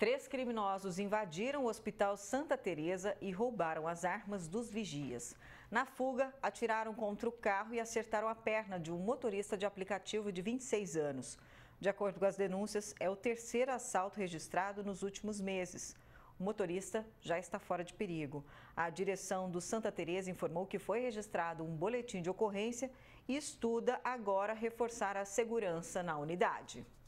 3 criminosos invadiram o Hospital Santa Teresa e roubaram as armas dos vigias. Na fuga, atiraram contra o carro e acertaram a perna de um motorista de aplicativo de 26 anos. De acordo com as denúncias, é o terceiro assalto registrado nos últimos meses. O motorista já está fora de perigo. A direção do Santa Teresa informou que foi registrado um boletim de ocorrência e estuda agora reforçar a segurança na unidade.